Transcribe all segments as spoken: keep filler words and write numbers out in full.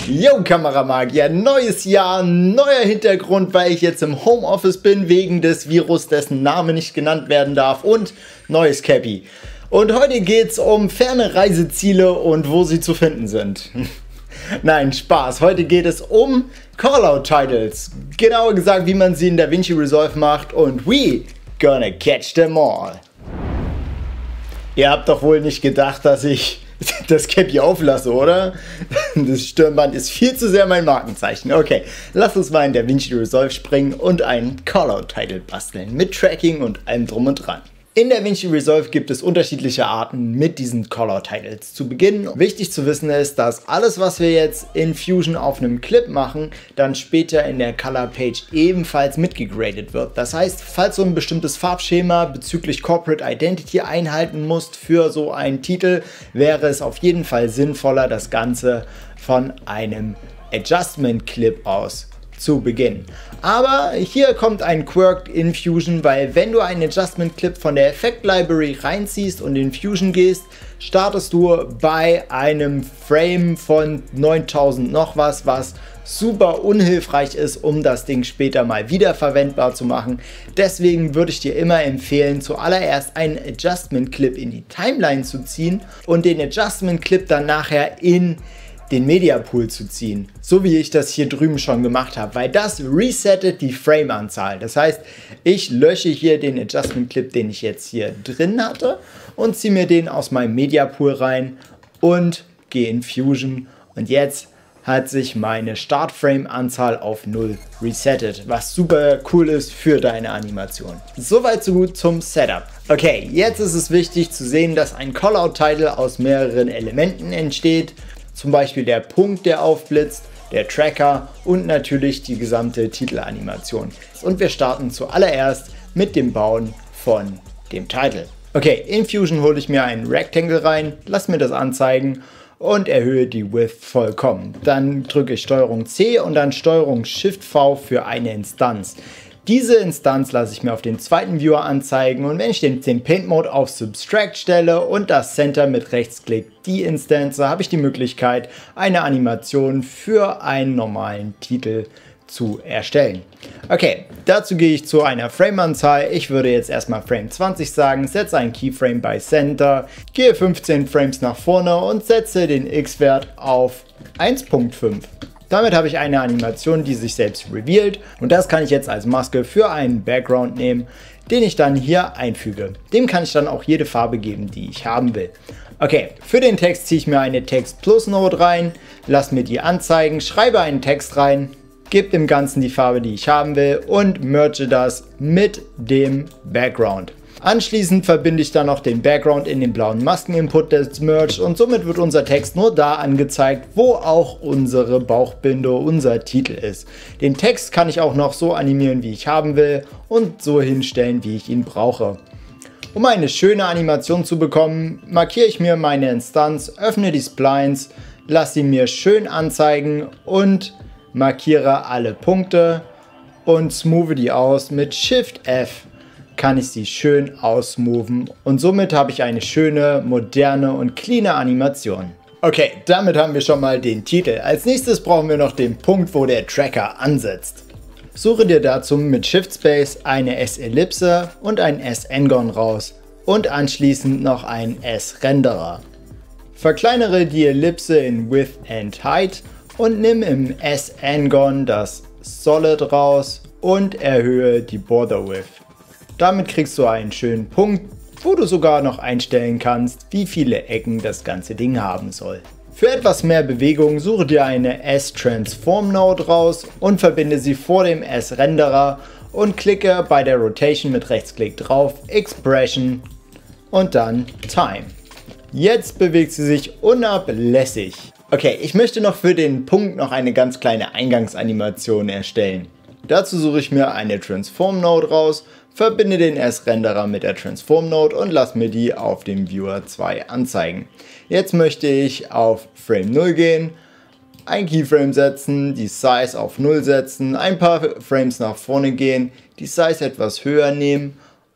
Yo Kameramagier, neues Jahr, neuer Hintergrund, weil ich jetzt im Homeoffice bin, wegen des Virus, dessen Name nicht genannt werden darf, und neues Cappy. Und heute geht es um ferne Reiseziele und wo sie zu finden sind. Nein, Spaß, heute geht es um Callout-Titles, genauer gesagt, wie man sie in DaVinci Resolve macht, und we gonna catch them all. Ihr habt doch wohl nicht gedacht, dass ich das Cappy auflasse, oder? Das Stirnband ist viel zu sehr mein Markenzeichen. Okay, lass uns mal in DaVinci Resolve springen und einen Callout-Title basteln. Mit Tracking und allem drum und dran. In DaVinci Resolve gibt es unterschiedliche Arten, mit diesen Callout-Titles zu beginnen. Wichtig zu wissen ist, dass alles, was wir jetzt in Fusion auf einem Clip machen, dann später in der Color Page ebenfalls mitgegradet wird. Das heißt, falls du ein bestimmtes Farbschema bezüglich Corporate Identity einhalten musst für so einen Titel, wäre es auf jeden Fall sinnvoller, das Ganze von einem Adjustment Clip aus zu beginnen. Aber hier kommt ein Quirk in Fusion, weil wenn du einen Adjustment Clip von der Effect Library reinziehst und in Fusion gehst, startest du bei einem Frame von neuntausend noch was, was super unhilfreich ist, um das Ding später mal wiederverwendbar zu machen. Deswegen würde ich dir immer empfehlen, zuallererst einen Adjustment Clip in die Timeline zu ziehen und den Adjustment Clip dann nachher in den Media Pool zu ziehen, so wie ich das hier drüben schon gemacht habe, weil das resettet die Frame-Anzahl. Das heißt, ich lösche hier den Adjustment Clip, den ich jetzt hier drin hatte, und ziehe mir den aus meinem Media Pool rein und gehe in Fusion, und jetzt hat sich meine Startframe-Anzahl auf null resettet, was super cool ist für deine Animation. Soweit so gut zum Setup. Okay, jetzt ist es wichtig zu sehen, dass ein Callout-Title aus mehreren Elementen entsteht. Zum Beispiel der Punkt, der aufblitzt, der Tracker und natürlich die gesamte Titelanimation. Und wir starten zuallererst mit dem Bauen von dem Title. Okay, in Fusion hole ich mir einen Rectangle rein, lass mir das anzeigen und erhöhe die Width vollkommen. Dann drücke ich Steuerung C und dann Steuerung Shift V für eine Instanz. Diese Instanz lasse ich mir auf den zweiten Viewer anzeigen, und wenn ich den, den Paint Mode auf Subtract stelle und das Center mit Rechtsklick die Instanz, habe ich die Möglichkeit, eine Animation für einen normalen Titel zu erstellen. Okay, dazu gehe ich zu einer Frame-Anzahl. Ich würde jetzt erstmal Frame zwanzig sagen, setze einen Keyframe bei Center, gehe fünfzehn Frames nach vorne und setze den X-Wert auf eins Komma fünf. Damit habe ich eine Animation, die sich selbst revealt, und das kann ich jetzt als Maske für einen Background nehmen, den ich dann hier einfüge. Dem kann ich dann auch jede Farbe geben, die ich haben will. Okay, für den Text ziehe ich mir eine Text Plus Node rein, lasse mir die anzeigen, schreibe einen Text rein, gebe dem Ganzen die Farbe, die ich haben will, und merge das mit dem Background. Anschließend verbinde ich dann noch den Background in den blauen Masken-Input des Merge, und somit wird unser Text nur da angezeigt, wo auch unsere Bauchbinde, unser Titel ist. Den Text kann ich auch noch so animieren, wie ich haben will, und so hinstellen, wie ich ihn brauche. Um eine schöne Animation zu bekommen, markiere ich mir meine Instanz, öffne die Splines, lasse sie mir schön anzeigen und markiere alle Punkte und smoothe die aus. Mit Shift F kann ich sie schön ausmoven, und somit habe ich eine schöne, moderne und cleane Animation. Okay, damit haben wir schon mal den Titel. Als nächstes brauchen wir noch den Punkt, wo der Tracker ansetzt. Suche dir dazu mit Shift Space eine S-Ellipse und ein S-Engon raus und anschließend noch ein S-Renderer. Verkleinere die Ellipse in Width and Height und nimm im S-Engon das Solid raus und erhöhe die Border Width. Damit kriegst du einen schönen Punkt, wo du sogar noch einstellen kannst, wie viele Ecken das ganze Ding haben soll. Für etwas mehr Bewegung suche dir eine S-Transform Node raus und verbinde sie vor dem S-Renderer und klicke bei der Rotation mit Rechtsklick drauf, Expression und dann Time. Jetzt bewegt sie sich unablässig. Okay, ich möchte noch für den Punkt noch eine ganz kleine Eingangsanimation erstellen. Dazu suche ich mir eine Transform Node raus, verbinde den S-Renderer mit der Transform Node und lasse mir die auf dem Viewer zwei anzeigen. Jetzt möchte ich auf Frame null gehen, ein Keyframe setzen, die Size auf null setzen, ein paar Frames nach vorne gehen, die Size etwas höher nehmen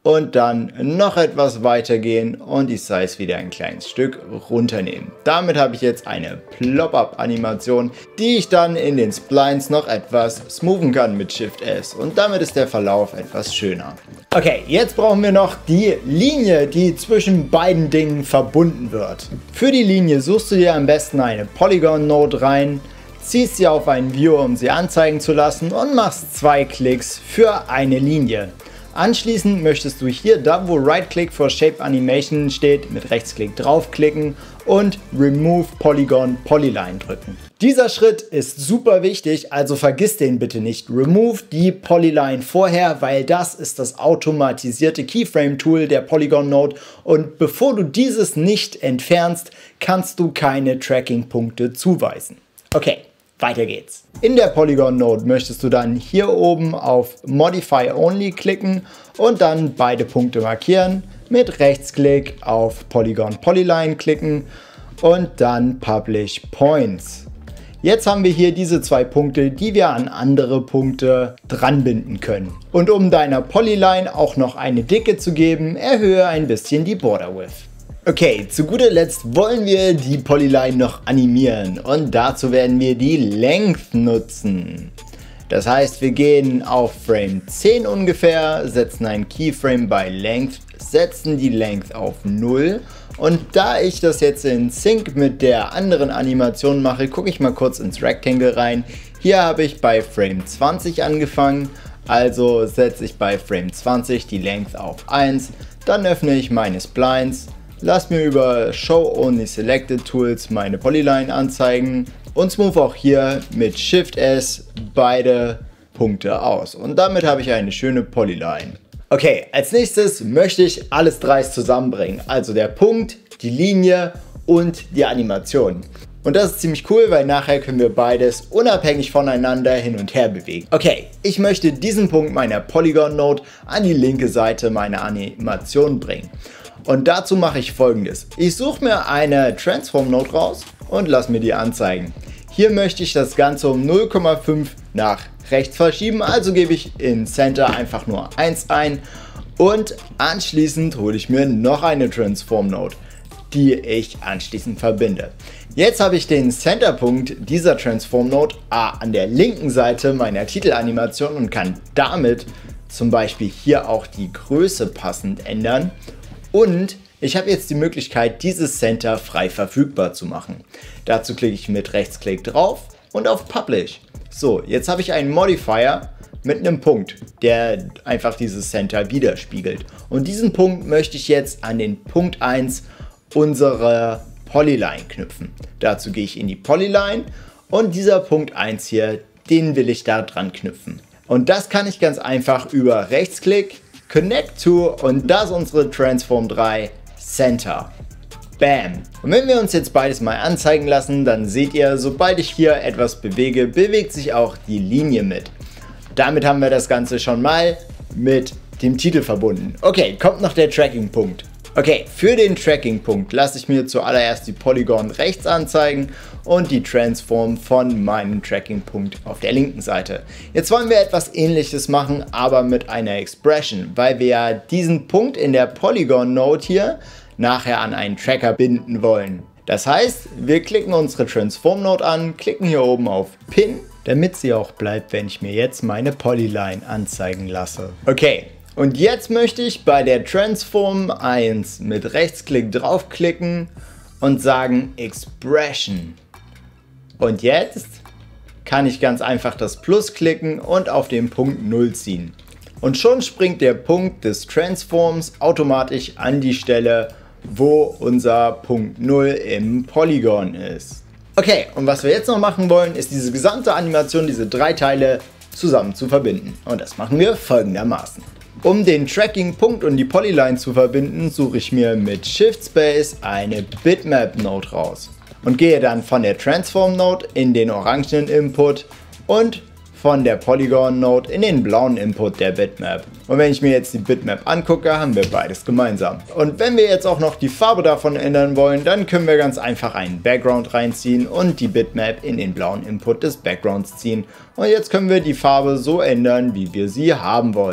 und dann noch etwas weitergehen und die Size wieder ein kleines Stück runternehmen. Damit habe ich jetzt eine Plop-Up-Animation, die ich dann in den Splines noch etwas smoothen kann mit Shift S und damit ist der Verlauf etwas schöner. Okay, jetzt brauchen wir noch die Linie, die zwischen beiden Dingen verbunden wird. Für die Linie suchst du dir am besten eine Polygon Node rein, ziehst sie auf einen View, um sie anzeigen zu lassen und machst zwei Klicks für eine Linie. Anschließend möchtest du hier, da wo Right Click for Shape Animation steht, mit Rechtsklick draufklicken und Remove Polygon Polyline drücken. Dieser Schritt ist super wichtig, also vergiss den bitte nicht. Remove die Polyline vorher, weil das ist das automatisierte Keyframe-Tool der Polygon Node und bevor du dieses nicht entfernst, kannst du keine Tracking-Punkte zuweisen. Okay. Weiter geht's. In der Polygon Node möchtest du dann hier oben auf Modify Only klicken und dann beide Punkte markieren. Mit Rechtsklick auf Polygon Polyline klicken und dann Publish Points. Jetzt haben wir hier diese zwei Punkte, die wir an andere Punkte dranbinden können. Und um deiner Polyline auch noch eine Dicke zu geben, erhöhe ein bisschen die Border Width. Okay, zu guter Letzt wollen wir die Polyline noch animieren und dazu werden wir die Length nutzen. Das heißt, wir gehen auf Frame zehn ungefähr, setzen einen Keyframe bei Length, setzen die Length auf null und da ich das jetzt in Sync mit der anderen Animation mache, gucke ich mal kurz ins Rectangle rein. Hier habe ich bei Frame zwanzig angefangen, also setze ich bei Frame zwanzig die Length auf eins, dann öffne ich meine Splines. Lass mir über Show Only Selected Tools meine Polyline anzeigen und smooth auch hier mit Shift S beide Punkte aus. Und damit habe ich eine schöne Polyline. Okay, als nächstes möchte ich alles drei zusammenbringen. Also der Punkt, die Linie und die Animation. Und das ist ziemlich cool, weil nachher können wir beides unabhängig voneinander hin und her bewegen. Okay, ich möchte diesen Punkt meiner Polygon Node an die linke Seite meiner Animation bringen. Und dazu mache ich Folgendes. Ich suche mir eine Transform Node raus und lasse mir die anzeigen. Hier möchte ich das Ganze um null Komma fünf nach rechts verschieben, also gebe ich in Center einfach nur eins ein und anschließend hole ich mir noch eine Transform Node, die ich anschließend verbinde. Jetzt habe ich den Centerpunkt dieser Transform Node A an der linken Seite meiner Titelanimation und kann damit zum Beispiel hier auch die Größe passend ändern. Und ich habe jetzt die Möglichkeit, dieses Center frei verfügbar zu machen. Dazu klicke ich mit Rechtsklick drauf und auf Publish. So, jetzt habe ich einen Modifier mit einem Punkt, der einfach dieses Center widerspiegelt. Und diesen Punkt möchte ich jetzt an den Punkt eins unserer Polyline knüpfen. Dazu gehe ich in die Polyline und dieser Punkt eins hier, den will ich da dran knüpfen. Und das kann ich ganz einfach über Rechtsklick, Connect to und das ist unsere Transform drei Center. Bam! Und wenn wir uns jetzt beides mal anzeigen lassen, dann seht ihr, sobald ich hier etwas bewege, bewegt sich auch die Linie mit. Damit haben wir das Ganze schon mal mit dem Titel verbunden. Okay, kommt noch der Tracking-Punkt. Okay, für den Tracking-Punkt lasse ich mir zuallererst die Polygon rechts anzeigen und die Transform von meinem Tracking-Punkt auf der linken Seite. Jetzt wollen wir etwas Ähnliches machen, aber mit einer Expression, weil wir ja diesen Punkt in der Polygon-Node hier nachher an einen Tracker binden wollen. Das heißt, wir klicken unsere Transform-Node an, klicken hier oben auf Pin, damit sie auch bleibt, wenn ich mir jetzt meine Polyline anzeigen lasse. Okay. Und jetzt möchte ich bei der Transform eins mit Rechtsklick draufklicken und sagen Expression. Und jetzt kann ich ganz einfach das Plus klicken und auf den Punkt null ziehen. Und schon springt der Punkt des Transforms automatisch an die Stelle, wo unser Punkt null im Polygon ist. Okay, und was wir jetzt noch machen wollen, ist diese gesamte Animation, diese drei Teile zusammen zu verbinden. Und das machen wir folgendermaßen. Um den Tracking-Punkt und die Polyline zu verbinden, suche ich mir mit Shift Space eine Bitmap-Node raus und gehe dann von der Transform-Node in den orangenen Input und von der Polygon-Node in den blauen Input der Bitmap. Und wenn ich mir jetzt die Bitmap angucke, haben wir beides gemeinsam. Und wenn wir jetzt auch noch die Farbe davon ändern wollen, dann können wir ganz einfach einen Background reinziehen und die Bitmap in den blauen Input des Backgrounds ziehen. Und jetzt können wir die Farbe so ändern, wie wir sie haben wollen.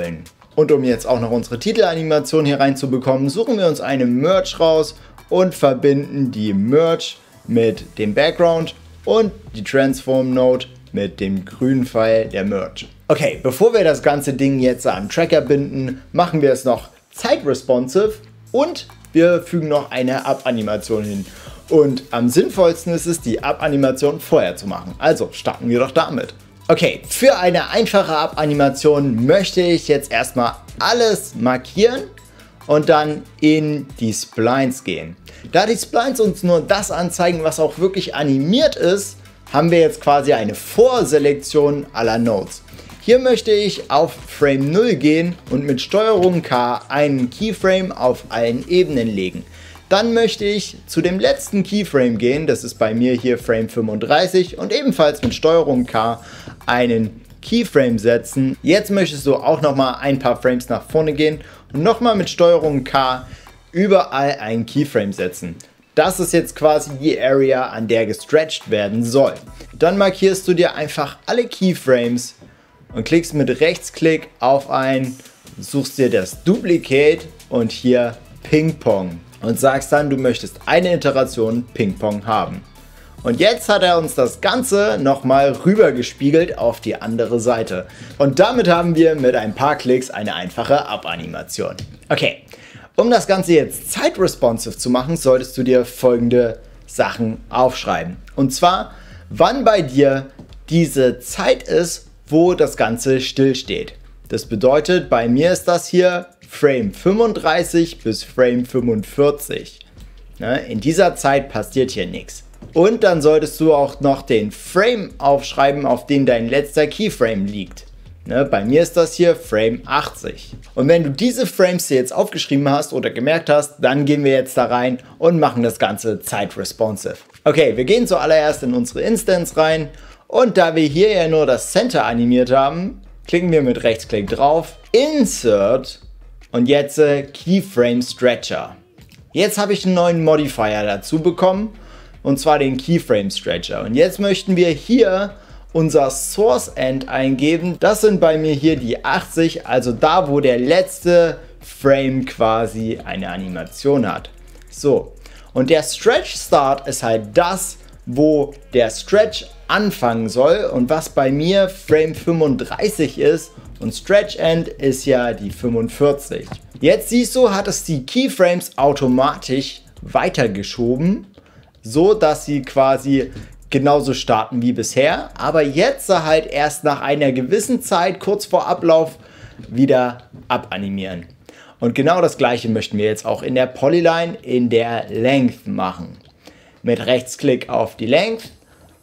Und um jetzt auch noch unsere Titelanimation hier reinzubekommen, suchen wir uns eine Merge raus und verbinden die Merge mit dem Background und die Transform Node mit dem grünen Pfeil der Merge. Okay, bevor wir das ganze Ding jetzt am Tracker binden, machen wir es noch zeitresponsive und wir fügen noch eine Up-Animation hin. Und am sinnvollsten ist es, die Up-Animation vorher zu machen. Also starten wir doch damit. Okay, für eine einfache Up-Animation möchte ich jetzt erstmal alles markieren und dann in die Splines gehen. Da die Splines uns nur das anzeigen, was auch wirklich animiert ist, haben wir jetzt quasi eine Vorselektion aller Nodes. Hier möchte ich auf Frame null gehen und mit Steuerung K einen Keyframe auf allen Ebenen legen. Dann möchte ich zu dem letzten Keyframe gehen, das ist bei mir hier Frame fünfunddreißig, und ebenfalls mit Steuerung K einen Keyframe setzen. Jetzt möchtest du auch nochmal ein paar Frames nach vorne gehen und nochmal mit Steuerung K überall einen Keyframe setzen. Das ist jetzt quasi die Area, an der gestretched werden soll. Dann markierst du dir einfach alle Keyframes und klickst mit Rechtsklick auf ein, suchst dir das Duplicate und hier Ping Pong und sagst dann, du möchtest eine Iteration Ping Pong haben. Und jetzt hat er uns das Ganze nochmal rüber gespiegelt auf die andere Seite. Und damit haben wir mit ein paar Klicks eine einfache Up-Animation. Okay, um das Ganze jetzt zeitresponsive zu machen, solltest du dir folgende Sachen aufschreiben. Und zwar, wann bei dir diese Zeit ist, wo das Ganze stillsteht. Das bedeutet, bei mir ist das hier Frame fünfunddreißig bis Frame fünfundvierzig. In dieser Zeit passiert hier nichts. Und dann solltest du auch noch den Frame aufschreiben, auf dem dein letzter Keyframe liegt. Bei mir ist das hier Frame achtzig. Und wenn du diese Frames hier jetzt aufgeschrieben hast oder gemerkt hast, dann gehen wir jetzt da rein und machen das Ganze zeitresponsive. Okay, wir gehen zuallererst in unsere Instance rein. Und da wir hier ja nur das Center animiert haben, klicken wir mit Rechtsklick drauf, Insert und jetzt äh, Keyframe Stretcher. Jetzt habe ich einen neuen Modifier dazu bekommen und zwar den Keyframe Stretcher. Und jetzt möchten wir hier unser Source End eingeben. Das sind bei mir hier die achtzig, also da, wo der letzte Frame quasi eine Animation hat. So, und der Stretch Start ist halt das, wo der Stretch anfangen soll und was bei mir Frame fünfunddreißig ist und Stretch End ist ja die fünfundvierzig. Jetzt siehst du, hat es die Keyframes automatisch weitergeschoben, so dass sie quasi genauso starten wie bisher, aber jetzt halt erst nach einer gewissen Zeit, kurz vor Ablauf, wieder abanimieren. Und genau das gleiche möchten wir jetzt auch in der Polyline in der Length machen. Mit Rechtsklick auf die Length,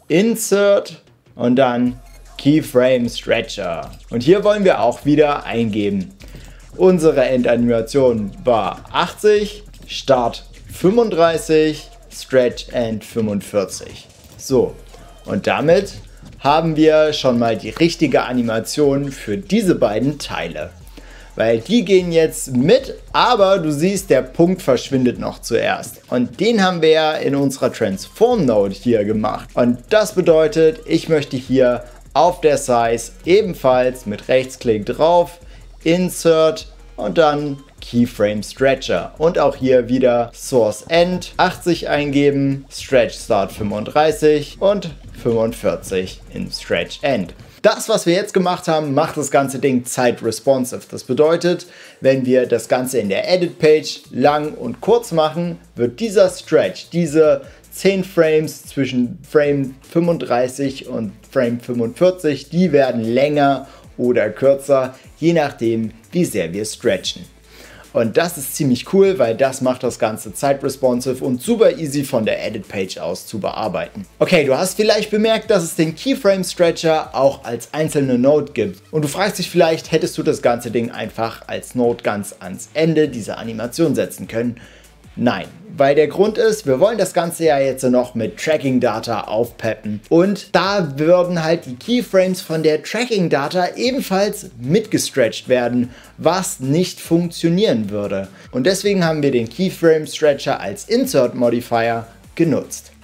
Insert und dann Keyframe Stretcher. Und hier wollen wir auch wieder eingeben. Unsere Endanimation war achtzig, Start fünfunddreißig, Stretch End fünfundvierzig. So, und damit haben wir schon mal die richtige Animation für diese beiden Teile. Weil die gehen jetzt mit, aber du siehst, der Punkt verschwindet noch zuerst. Und den haben wir ja in unserer Transform Node hier gemacht. Und das bedeutet, ich möchte hier auf der Size ebenfalls mit Rechtsklick drauf, Insert und dann Keyframe Stretcher. Und auch hier wieder Source End achtzig eingeben, Stretch Start fünfunddreißig und fünfundvierzig in Stretch End. Das, was wir jetzt gemacht haben, macht das ganze Ding zeitresponsive. Das bedeutet, wenn wir das Ganze in der Edit-Page lang und kurz machen, wird dieser Stretch, diese zehn Frames zwischen Frame fünfunddreißig und Frame fünfundvierzig, die werden länger oder kürzer, je nachdem, wie sehr wir stretchen. Und das ist ziemlich cool, weil das macht das Ganze zeitresponsive und super easy von der Edit-Page aus zu bearbeiten. Okay, du hast vielleicht bemerkt, dass es den Keyframe Stretcher auch als einzelne Node gibt. Und du fragst dich vielleicht, hättest du das ganze Ding einfach als Node ganz ans Ende dieser Animation setzen können? Nein, weil der Grund ist, wir wollen das Ganze ja jetzt noch mit Tracking Data aufpeppen und da würden halt die Keyframes von der Tracking Data ebenfalls mitgestretched werden, was nicht funktionieren würde. Und deswegen haben wir den Keyframe Stretcher als Insert Modifier genutzt.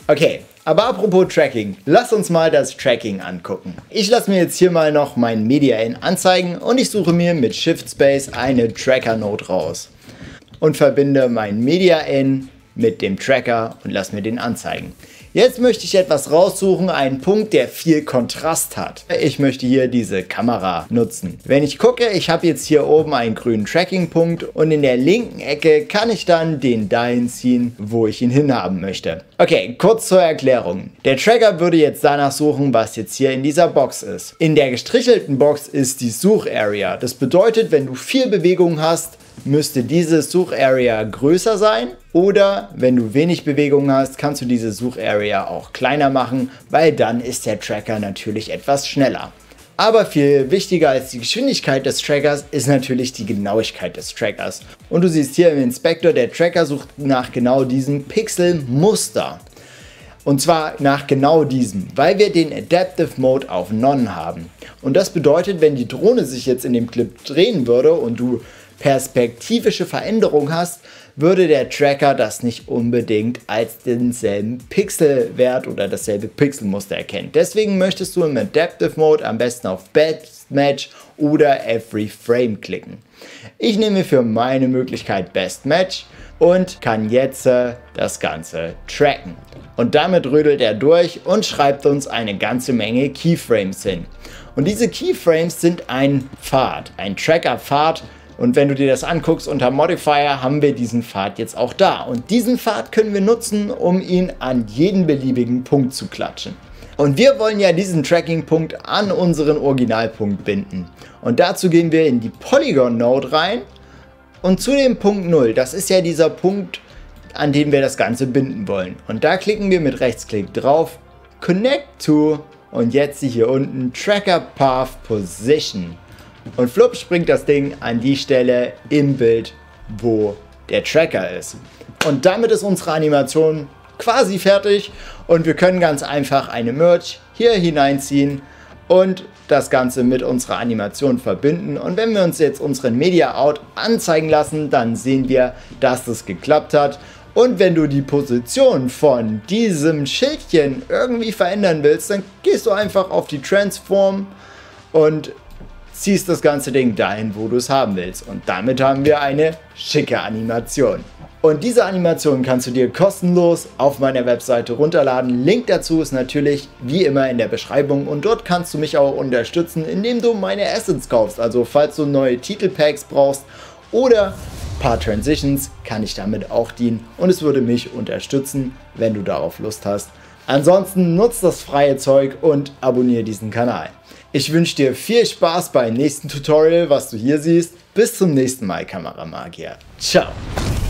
Okay, aber apropos Tracking, lass uns mal das Tracking angucken. Ich lasse mir jetzt hier mal noch mein Media-In anzeigen und ich suche mir mit Shift Space eine Tracker-Node raus und verbinde mein Media-In mit dem Tracker und lass mir den anzeigen. Jetzt möchte ich etwas raussuchen, einen Punkt, der viel Kontrast hat. Ich möchte hier diese Kamera nutzen. Wenn ich gucke, ich habe jetzt hier oben einen grünen Tracking-Punkt und in der linken Ecke kann ich dann den dahin ziehen, wo ich ihn hinhaben möchte. Okay, kurz zur Erklärung. Der Tracker würde jetzt danach suchen, was jetzt hier in dieser Box ist. In der gestrichelten Box ist die Sucharea. Das bedeutet, wenn du viel Bewegung hast, müsste diese Sucharea größer sein, oder wenn du wenig Bewegung hast, kannst du diese Sucharea auch kleiner machen, weil dann ist der Tracker natürlich etwas schneller. Aber viel wichtiger als die Geschwindigkeit des Trackers ist natürlich die Genauigkeit des Trackers. Und du siehst hier im Inspektor, der Tracker sucht nach genau diesem Pixelmuster. Und zwar nach genau diesem, weil wir den Adaptive Mode auf None haben. Und das bedeutet, wenn die Drohne sich jetzt in dem Clip drehen würde und du perspektivische Veränderung hast, würde der Tracker das nicht unbedingt als denselben Pixelwert oder dasselbe Pixelmuster erkennen. Deswegen möchtest du im Adaptive Mode am besten auf Best Match oder Every Frame klicken. Ich nehme für meine Möglichkeit Best Match und kann jetzt äh, das Ganze tracken. Und damit rödelt er durch und schreibt uns eine ganze Menge Keyframes hin. Und diese Keyframes sind ein Pfad, ein Tracker-Pfad. Und wenn du dir das anguckst, unter Modifier haben wir diesen Pfad jetzt auch da. Und diesen Pfad können wir nutzen, um ihn an jeden beliebigen Punkt zu klatschen. Und wir wollen ja diesen Tracking-Punkt an unseren Originalpunkt binden. Und dazu gehen wir in die Polygon-Node rein und zu dem Punkt null. Das ist ja dieser Punkt, an dem wir das Ganze binden wollen. Und da klicken wir mit Rechtsklick drauf, Connect to und jetzt hier unten Tracker Path Position. Und flupp springt das Ding an die Stelle im Bild, wo der Tracker ist. Und damit ist unsere Animation quasi fertig und wir können ganz einfach eine Merge hier hineinziehen und das Ganze mit unserer Animation verbinden. Und wenn wir uns jetzt unseren Media Out anzeigen lassen, dann sehen wir, dass das geklappt hat. Und wenn du die Position von diesem Schildchen irgendwie verändern willst, dann gehst du einfach auf die Transform und ziehst das ganze Ding dahin, wo du es haben willst. Und damit haben wir eine schicke Animation. Und diese Animation kannst du dir kostenlos auf meiner Webseite runterladen. Link dazu ist natürlich wie immer in der Beschreibung. Und dort kannst du mich auch unterstützen, indem du meine Assets kaufst. Also falls du neue Titelpacks brauchst oder ein paar Transitions, kann ich damit auch dienen. Und es würde mich unterstützen, wenn du darauf Lust hast. Ansonsten nutzt das freie Zeug und abonniere diesen Kanal. Ich wünsche dir viel Spaß beim nächsten Tutorial, was du hier siehst. Bis zum nächsten Mal, Kameramagier. Ciao.